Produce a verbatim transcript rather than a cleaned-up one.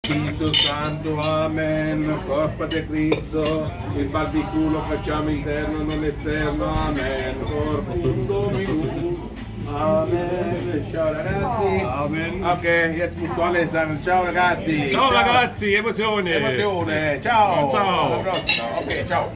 Spirito Santo, amen. Corpo di Cristo, il barbiculo facciamo interno, non esterno, amen. Corpus Dominus, amen. Ciao ragazzi. Amen. Ok, jetzt musst du alle sagen, ciao ragazzi. Ciao ragazzi, emozione. Emozione, ciao. Ciao. Alla prossima, ok, ciao.